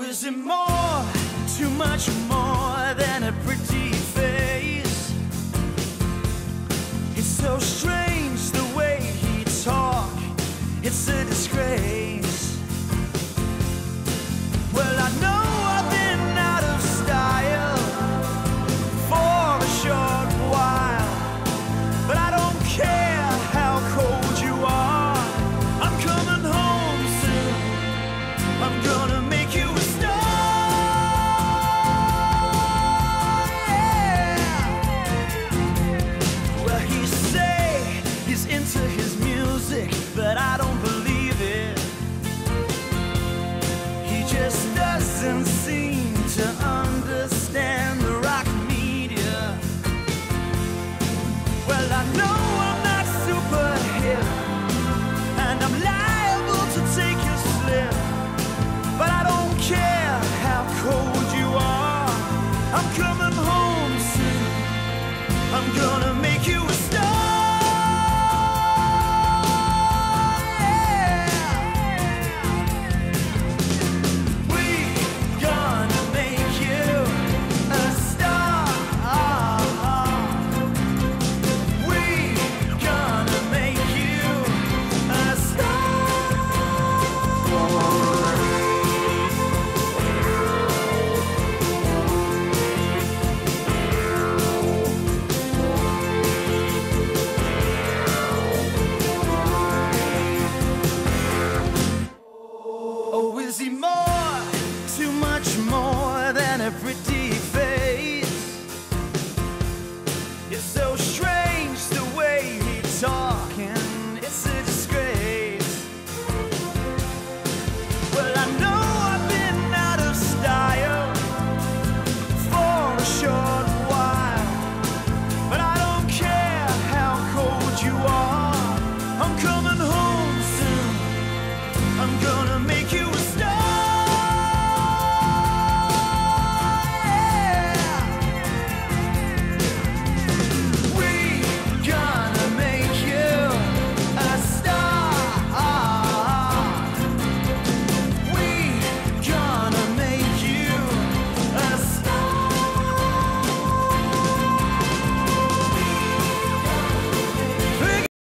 is it more, too much more than a pretty face? It's so strange the way he talk, it's a disgrace. Well, I know I've been out of style for a short while, but I don't care how cold you are. I'm coming home soon, I'm gonna make you a star. Yeah. Well, he say he's into his music, but I don't believe it. He just doesn't seem to